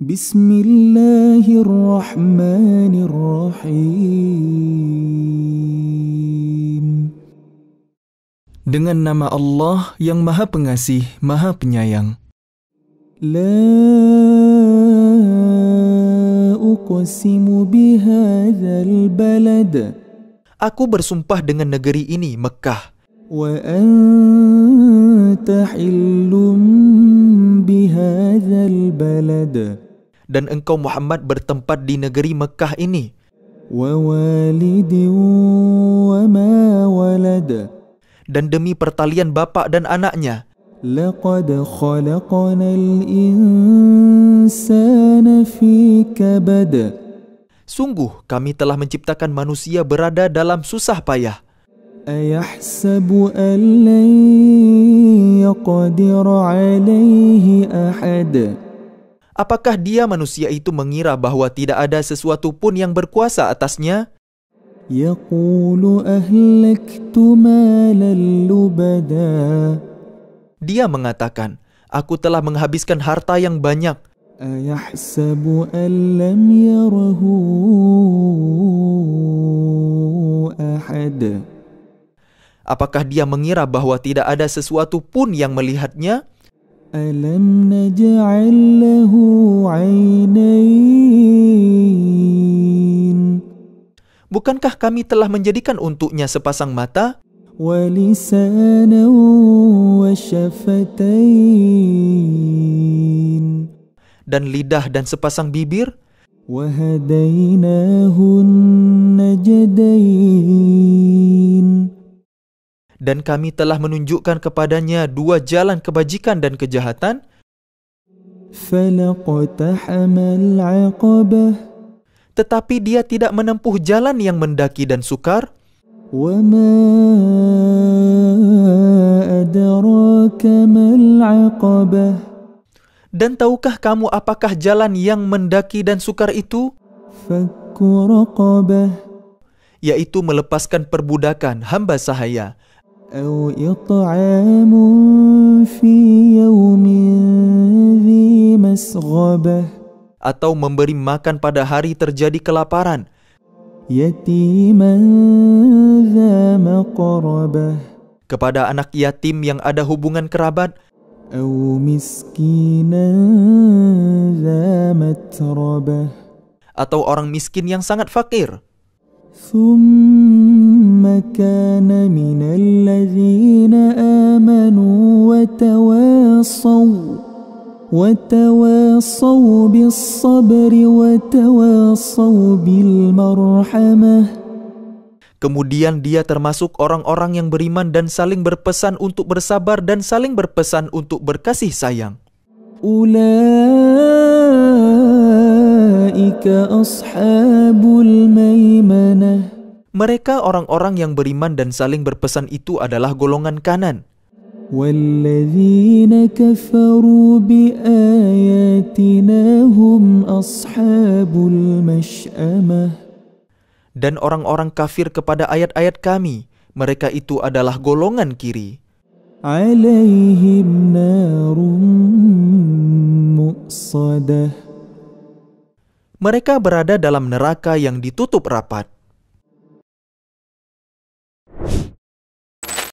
Bismillahirrahmanirrahim. Dengan nama Allah yang Maha Pengasih, Maha Penyayang. La uqsimu bihadzal balad. Aku bersumpah dengan negeri ini, Mekah. Wa anta hillum bihadzal balad. Dan engkau Muhammad bertempat di negeri Mekah ini. Wa walidin wa ma walad. Dan demi pertalian bapa dan anaknya. Laqad khalaqnal insana fi kabad. Sungguh kami telah menciptakan manusia berada dalam susah payah. Ayahsabu an lan yaqdir alaihi ahad. Apakah dia manusia itu mengira bahwa tidak ada sesuatu pun yang berkuasa atasnya? Yaqulu ahlaktu malan lubada. Dia mengatakan, aku telah menghabiskan harta yang banyak. Ayahsabu an lam yarahu ahad. Apakah dia mengira bahwa tidak ada sesuatu pun yang melihatnya? Alam naj'al lahu 'ainain. Bukankah kami telah menjadikan untuknya sepasang mata? Wa lisanan wa syafatain. Dan lidah dan sepasang bibir. Wa hadainahun najdain. Dan kami telah menunjukkan kepadanya dua jalan kebajikan dan kejahatan. Falaqtahamal 'aqabah. Tetapi dia tidak menempuh jalan yang mendaki dan sukar. Wa ma adraka mal 'aqabah. Dan tahukah kamu apakah jalan yang mendaki dan sukar itu? Fakku raqabah. Yaitu melepaskan perbudakan hamba sahaya. Aw it'amun fi yawmin dhi masghabah. Atau memberi makan pada hari terjadi kelaparan. Yatiman dha maqrabah. Kepada anak yatim yang ada hubungan kerabat. Aw miskinan dha matrabah. Atau orang miskin yang sangat fakir. Thumma kana minal ladzina amanu watawassaw bis sabri watawassaw bil marhamah. Kemudian dia termasuk orang-orang yang beriman dan saling berpesan untuk bersabar dan saling berpesan untuk berkasih sayang. Ulaika ashabul maimanah. Mereka orang-orang yang beriman dan saling berpesan itu adalah golongan kanan. Walladzina kafaru biayatina hum ashabul mash'amah. Dan orang-orang kafir kepada ayat-ayat kami, mereka itu adalah golongan kiri. Alaihim narum mu'sadah. Mereka berada dalam neraka yang ditutup rapat.